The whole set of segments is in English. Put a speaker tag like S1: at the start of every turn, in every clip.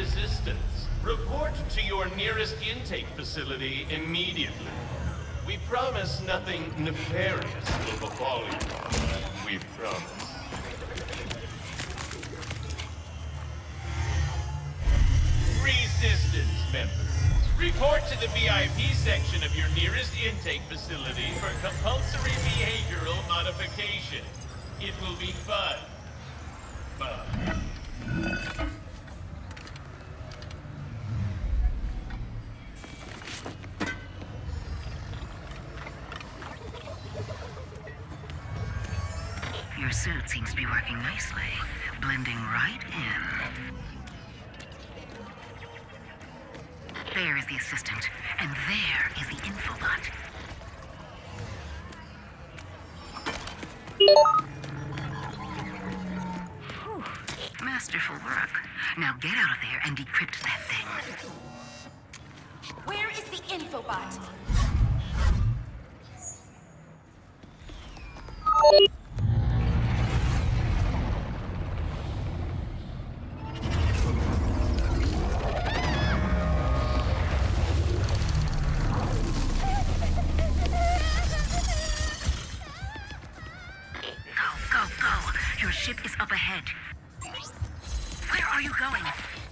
S1: resistance, report to your nearest intake facility immediately. We promise nothing nefarious will befall you. We promise. Resistance members, report to the VIP section of your nearest intake facility for compulsory behavioral modification. It will be fun. Fun.
S2: Your suit seems to be working nicely, blending right in. There is the assistant, and there is the infobot. Whew. Masterful work. Now get out of there and decrypt that thing.
S3: Where is the infobot?
S2: Your ship is up ahead. Where are you going?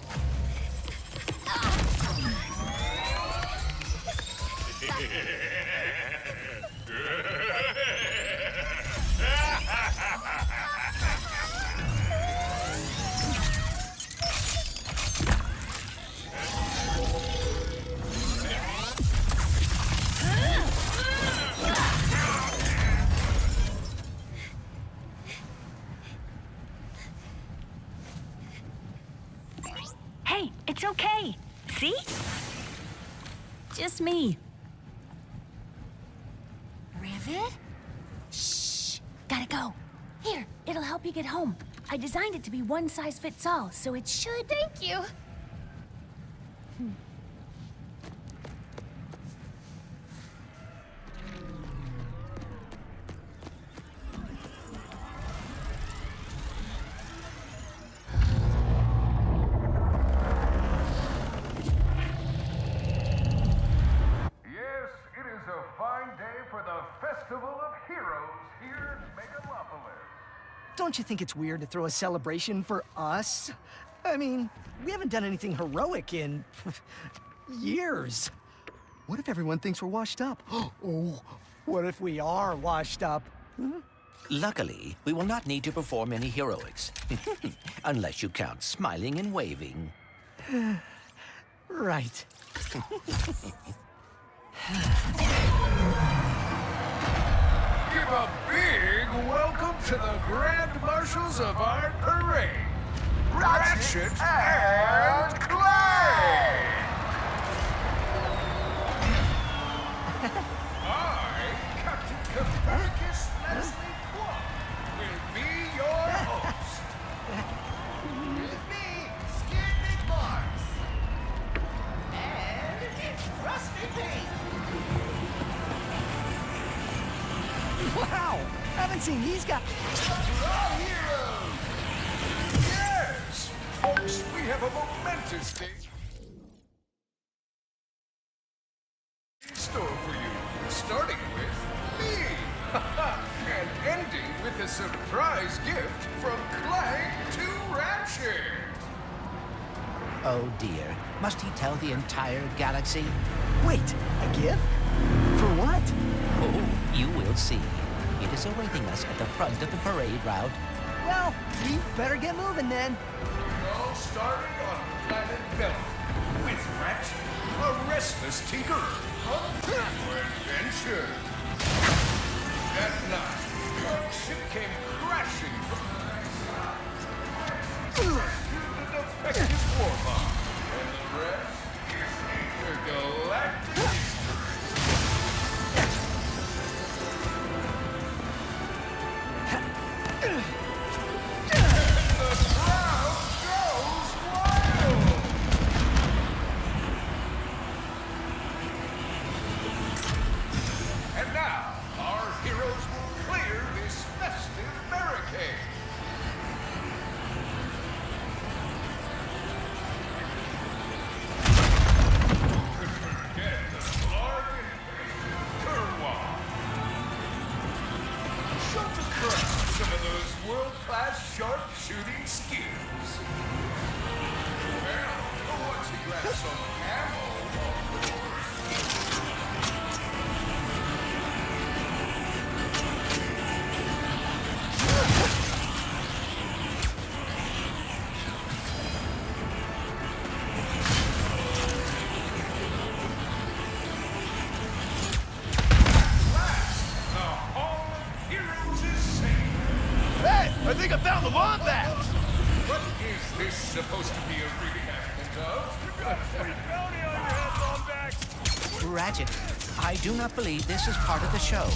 S4: Hey, it's okay. See? Just me.
S3: Rivet? Shh! Gotta go. Here, it'll help you get home. I designed it to be one size fits all, so it should... Thank you!
S5: Don't you think it's weird to throw a celebration for us? I mean, we haven't done anything heroic in years. What if everyone thinks we're washed up? Oh, what if we are washed up?
S6: Luckily, we will not need to perform any heroics. Unless you count smiling and waving.
S5: Right.
S7: Give a big welcome to the Grand Marshals of our parade, Ratchet and Clank! I, Captain Copernicus Leslie Plum, will be your host. With me, Skid Mars. And Rusty Pete.
S5: Wow! Haven't seen these guys.
S7: Our heroes! Yes! Folks, we have a momentous day in store for you. Starting with me. And ending with a surprise gift from Clank to Ratchet.
S6: Oh dear, must he tell the entire galaxy?
S5: Wait, a gift? For what?
S6: Oh, you will see. It is awaiting us at the front of the parade route.
S5: Well, we better get moving then.
S7: All starting on planet Bella with Ratchet, a restless tinkerer, hungry for adventure. That night, our ship came crashing from the defective warbomb, and the rest is galactic history. world-class sharpshooting skills. Well, once he grabs some ammo, of course.
S8: I think I found the wombat!
S7: What is this supposed to be a reenactment of? You got a free bounty on your head, Lombax!
S6: Ratchet, I do not believe this is part of the show.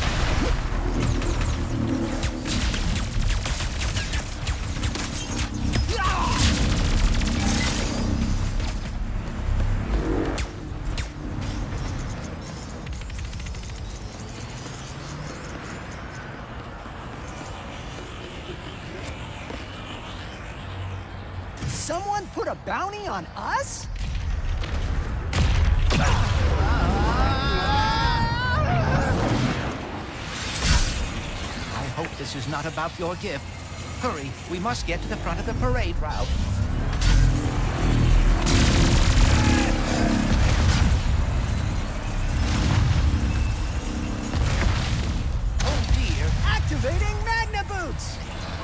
S5: Someone put a bounty on us?
S6: I hope this is not about your gift. Hurry, we must get to the front of the parade route. Oh dear.
S5: Activating Magna Boots!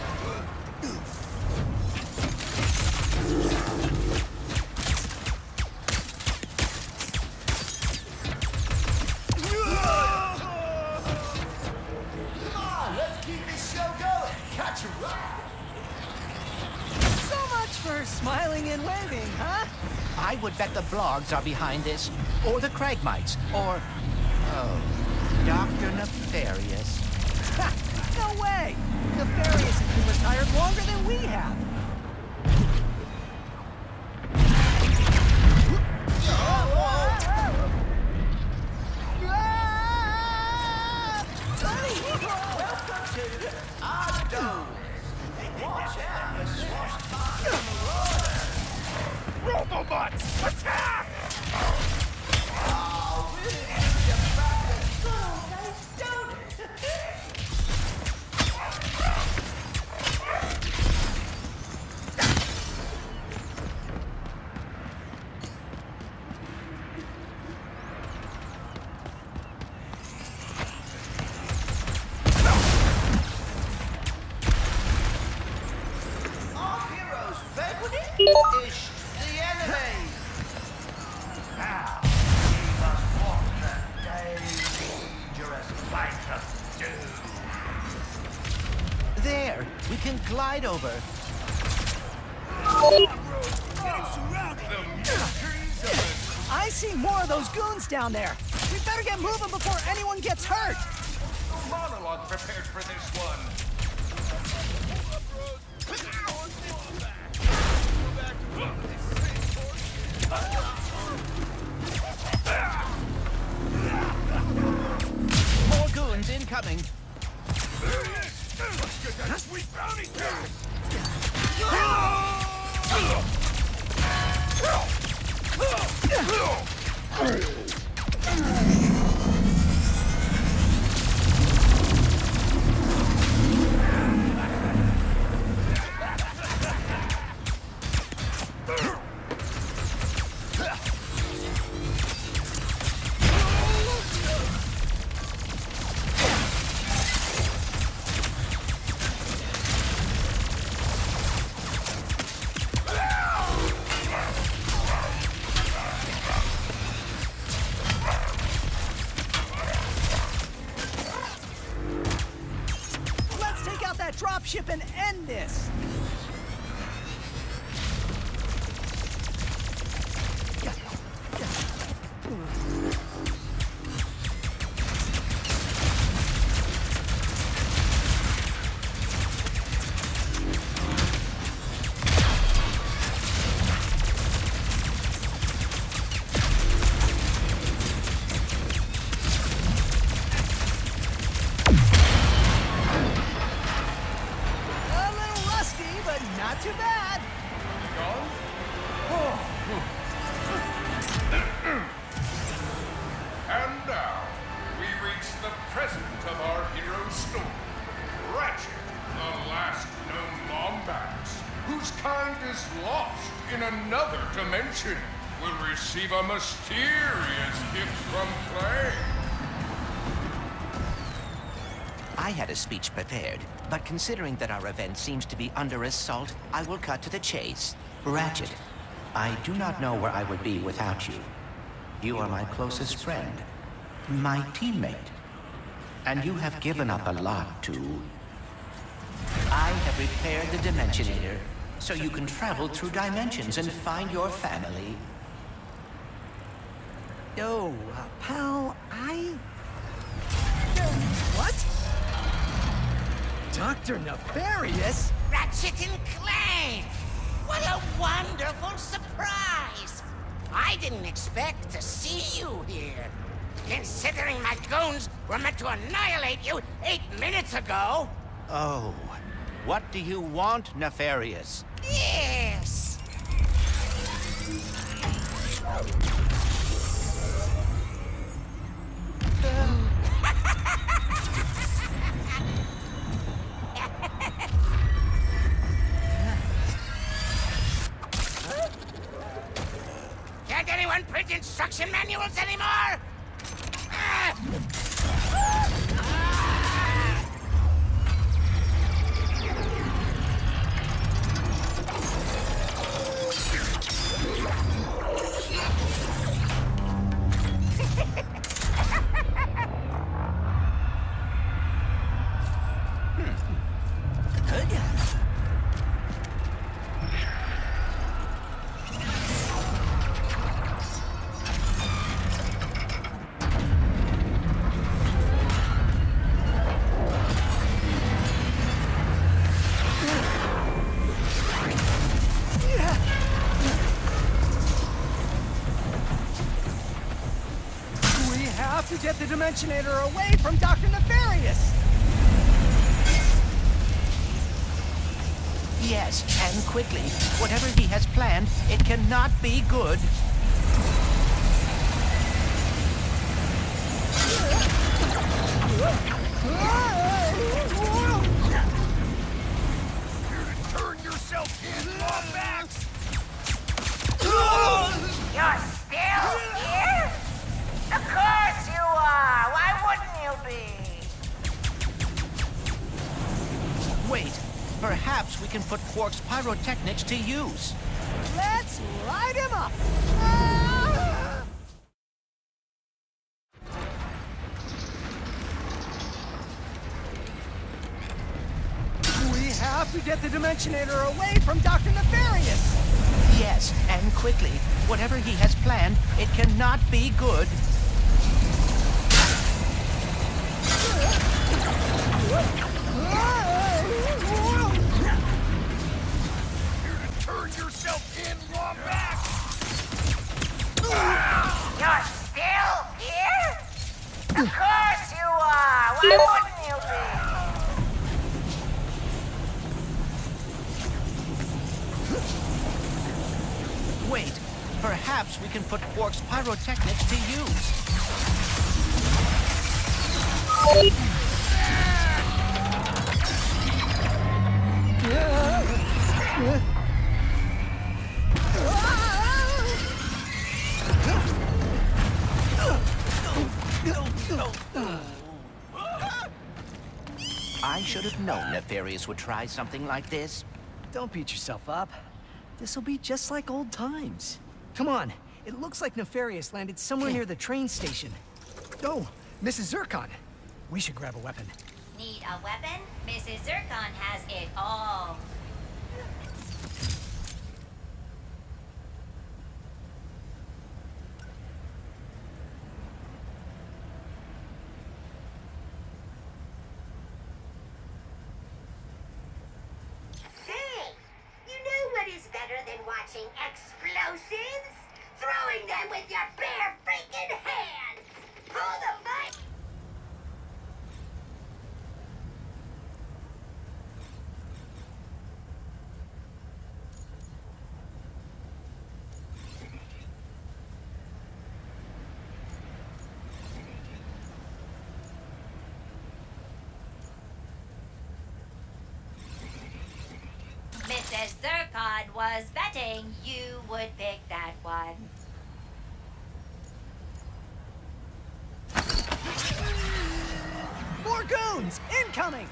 S5: Smiling and waving, huh?
S6: I would bet the Blogs are behind this, or the Cragmites, or... oh, Dr. Nefarious.
S5: Ha! No way! Nefarious has been retired longer than we have.
S6: Welcome to our dome. Watch out for swashbucklers in the water.
S8: Robobots, attack!
S6: Oh, really? You practice good, don't it? Our heroes vanquish the enemy. Now, we must walk the dangerous plank of doom. There, we can glide over.
S5: I see more of those goons down there. We better get moving before anyone gets hurt.
S7: No monologue prepared for this one.
S6: More goons incoming.
S8: Sweet bounty!
S5: Let's take out that dropship and end this. A little rusty, but not too bad.
S7: Gone? And now, we reach the present of our hero's story. Ratchet, the in another dimension will receive a mysterious gift from Clank.
S6: I had a speech prepared, but considering that our event seems to be under assault, I will cut to the chase. Ratchet, I do not know where I would be without you. You are my closest friend, my teammate, and you have given up a lot to... I have repaired the Dimensionator, so you can travel through dimensions and find your family.
S5: Yo, pal, what? Dr. Nefarious?
S9: Ratchet and Clank! What a wonderful surprise! I didn't expect to see you here. Considering my goons were meant to annihilate you 8 minutes ago.
S6: Oh, what do you want, Nefarious?
S9: Yes! Can't anyone print instruction manuals anymore?
S5: To get the Dimensionator away from Dr. Nefarious!
S6: Yes, and quickly. Whatever he has planned, it cannot be good.
S8: Turn yourself in, Lombax!
S9: You're still here? Of course you are! Why wouldn't you be?
S6: Wait, perhaps we can put Quark's pyrotechnics to use.
S5: Let's light him up! We have to get the Dimensionator away from Dr. Nefarious!
S6: Yes, and quickly. Whatever he has planned, it cannot be good.
S8: Turn yourself in, Lombax!
S9: You're still here? Of course you are! Why wouldn't you be?
S6: Wait, perhaps we can put Quark's pyrotechnics to use. I should have known Nefarious would try something like this.
S5: Don't beat yourself up. This'll be just like old times. Come on, it looks like Nefarious landed somewhere near the train station. Oh, Mrs. Zircon. We should grab a weapon.
S10: Need a weapon? Mrs. Zircon has it all.
S11: Say, you know what is better than watching explosives? Throwing them with your bare freaking hands! Pull the mic!
S10: As Zircon was betting you would pick that one.
S5: More goons! Incoming!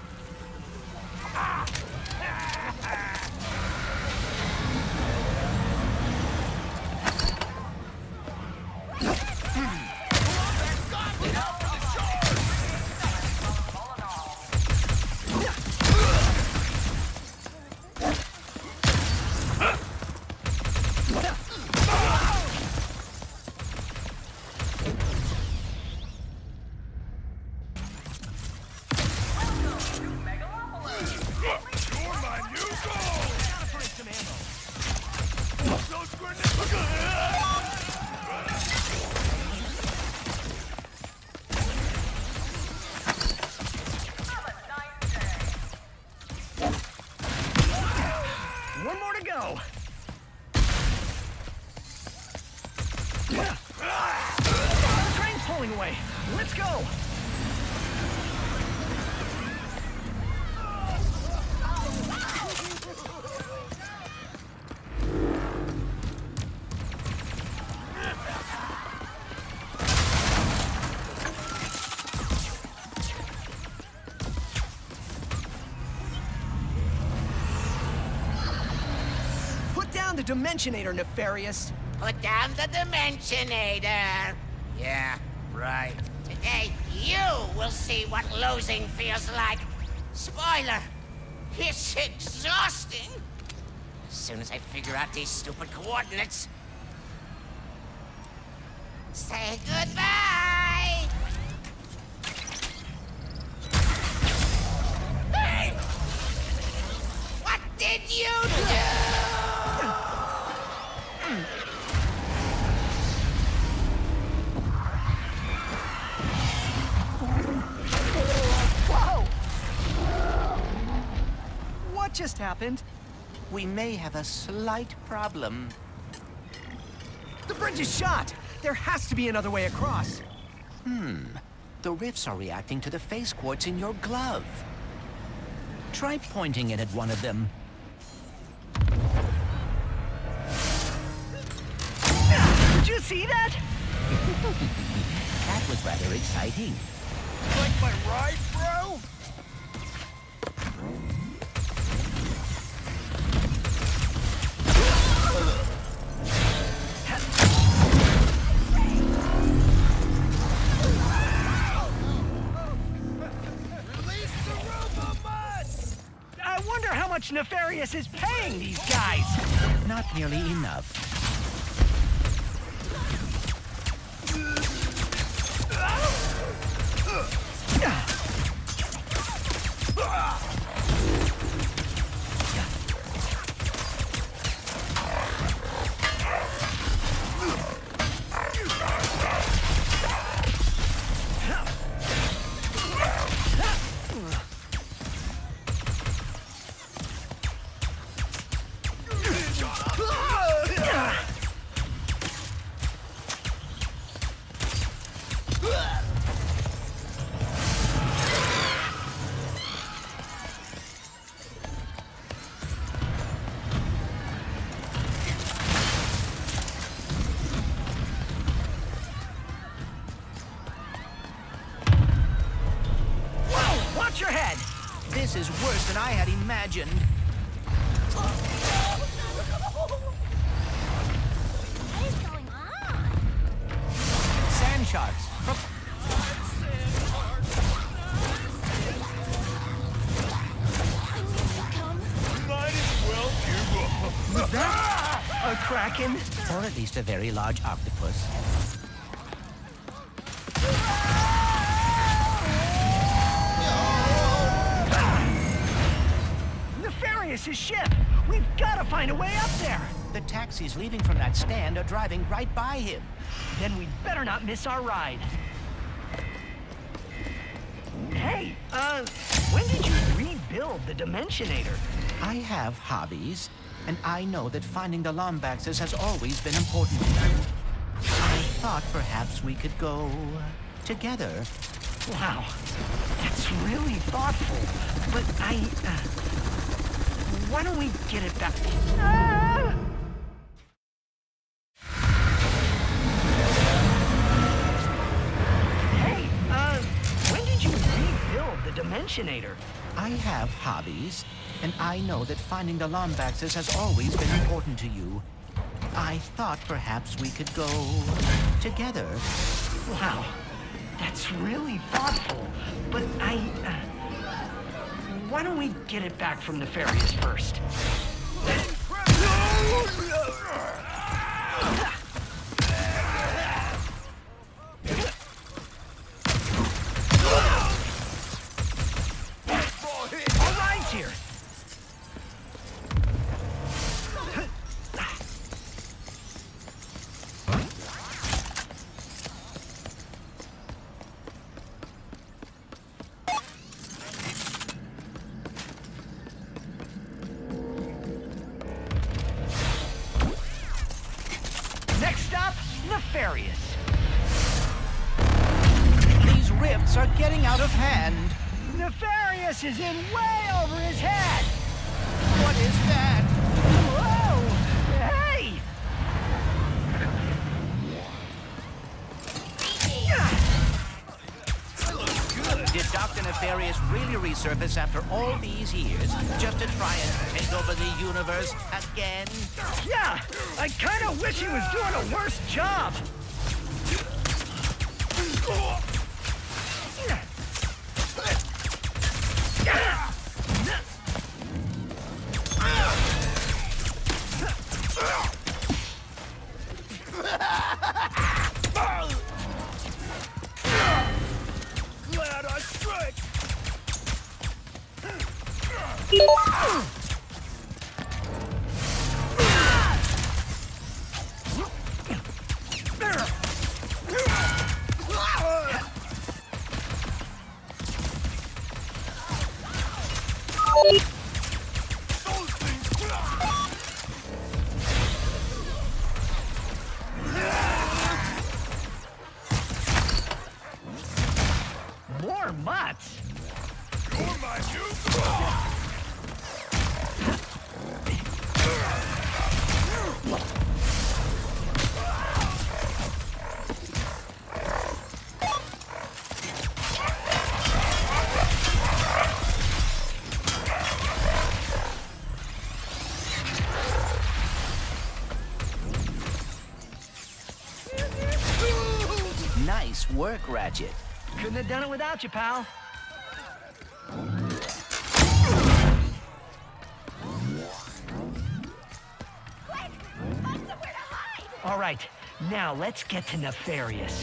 S5: One more to go. The train's pulling away. Let's go. The Dimensionator, Nefarious.
S9: Put down the Dimensionator. Yeah, right. Today, you will see what losing feels like. Spoiler, it's exhausting. As soon as I figure out these stupid coordinates. Say goodbye! Hey! What did you do?
S5: Whoa! What just happened?
S6: We may have a slight problem.
S5: The bridge is shot! There has to be another way across.
S6: The rifts are reacting to the phase quartz in your glove. Try pointing it at one of them.
S5: Did you see that?
S6: That was rather exciting.
S8: Like my ride, bro? Release the Robobuds!
S5: I wonder how much Nefarious is paying these guys.
S6: Not nearly enough.
S5: Watch your head!
S6: This is worse than I had imagined.
S3: What is going on?
S6: Sand sharks.
S8: Might as well give up.
S5: Was that a kraken?
S6: Or at least a very large octopus.
S5: Nefarious' ship! We've got to find a way up there!
S6: The taxis leaving from that stand are driving right by him.
S5: Then we'd better not miss our ride. Hey, when did you rebuild the Dimensionator?
S6: I have hobbies, and I know that finding the Lombaxes has always been important. I thought perhaps we could go together.
S5: Wow, that's really thoughtful. But Why don't we get it back? Ah! Hey, when did you rebuild the Dimensionator?
S6: I have hobbies, and I know that finding the Lombaxes has always been important to you. I thought perhaps we could go together.
S5: Wow, that's really thoughtful. But why don't we get it back from Nefarious first? All right here. Next stop, Nefarious.
S6: These rifts are getting out of hand.
S5: Nefarious is in way over his head.
S6: What is that?
S5: Whoa! Hey!
S6: Did Dr. Nefarious really resurface after all these years just to try and take over the universe again?
S5: Yeah, I kind of wish he was doing a worse job.
S8: Glad I strike!
S5: More mutts.
S8: You're my new...
S6: Nice work, Ratchet.
S5: Couldn't have done it without you, pal. All right, now let's get to Nefarious.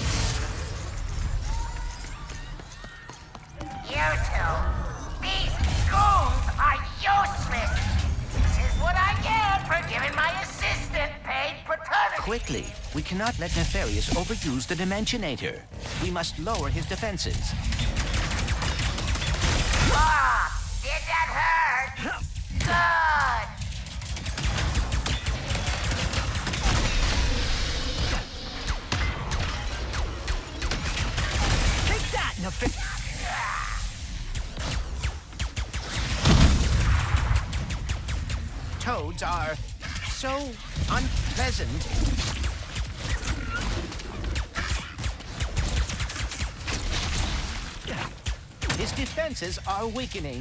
S9: You two, these goons are useless. This is what I get for giving my assistant paid paternity.
S6: Quickly, we cannot let Nefarious overuse the Dimensionator. We must lower his defenses.
S9: Ah, did that hurt? Good.
S5: Take that, Nefarious.
S6: Toads are so unpleasant. His defenses are weakening.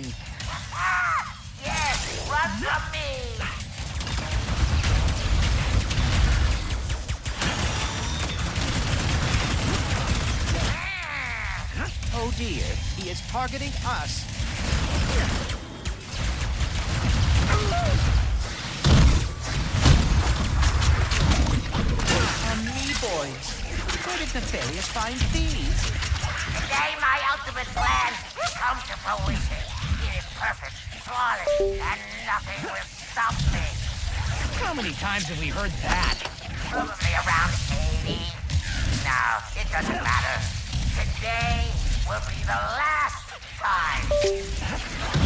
S9: Yes, run from me.
S6: Oh dear, he is targeting us. Me boys, where did Nefarious find these?
S9: Today my ultimate plan will come to fruition. It is perfect, flawless, and nothing will stop me.
S5: How many times have we heard that?
S9: Probably around 80. No, it doesn't matter. Today will be the last time.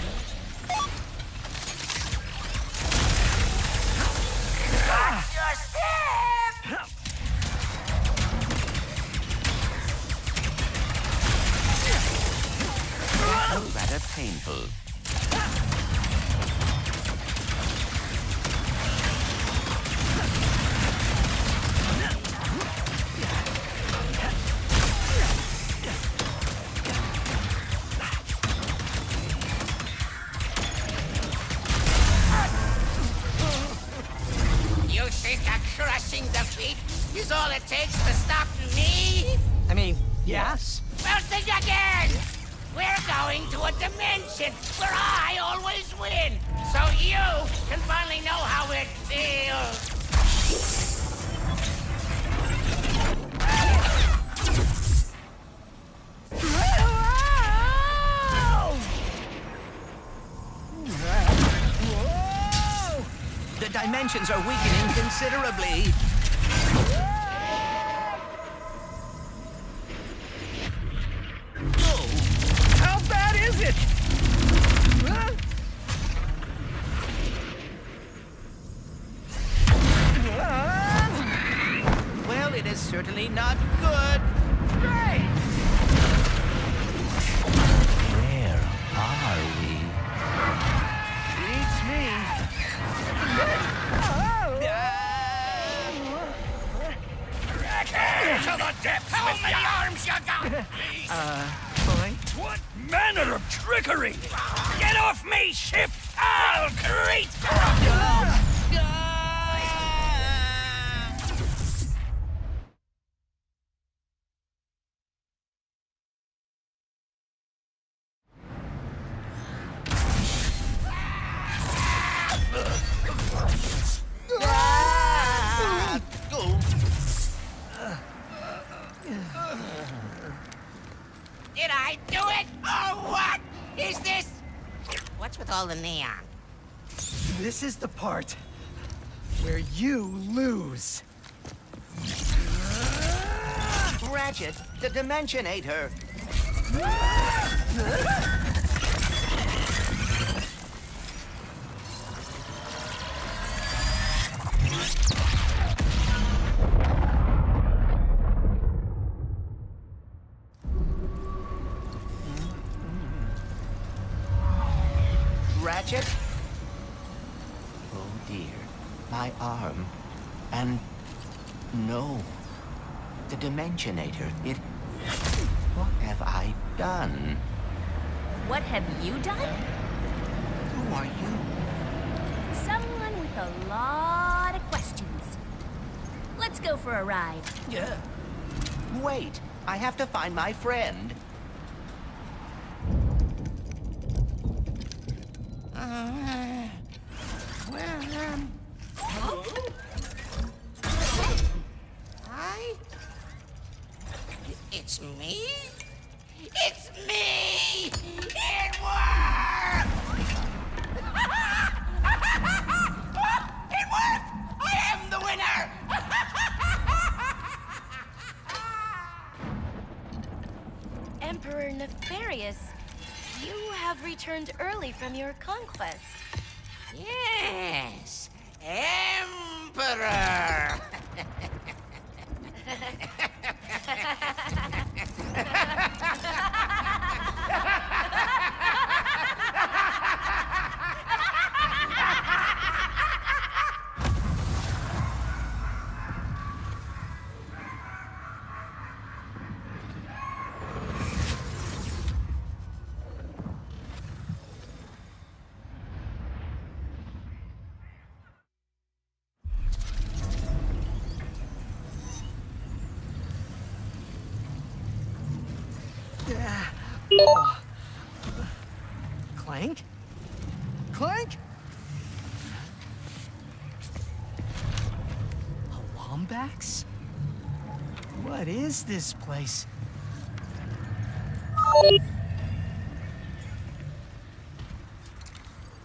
S9: Watch your
S6: rifle.
S9: You think a crushing defeat is all it takes to stop me?
S5: I mean, yes.
S9: Well, think again! We're going to a dimension where I always win, so you can finally know how it feels.
S6: The dimensions are weakening considerably.
S5: How bad is it?
S6: Well, it is certainly not good.
S5: Great!
S6: Where are we?
S5: Beats me.
S8: To the depths
S9: How
S8: with
S9: many
S8: ya!
S9: arms you got?
S5: Boy?
S8: What manner of trickery! Get off me, ship! I'll create!
S9: Did I do it, or what? Is this... What's with all the neon?
S5: This is the part where you lose.
S6: Ratchet, the Dimensionator. Ratchet? Oh dear, my arm. And no, the Dimensionator, it... What have I done?
S3: What have you done?
S6: Who are you?
S3: Someone with a lot of questions. Let's go for a ride.
S6: Yeah. Wait, I have to find my friend.
S9: It's me? It's me! It worked! It worked! I am the winner!
S12: Emperor Nefarious, you have returned early from your conquest.
S9: Yes, Emperor!
S5: Oh. Clank? Clank? A Wombax? What is this place?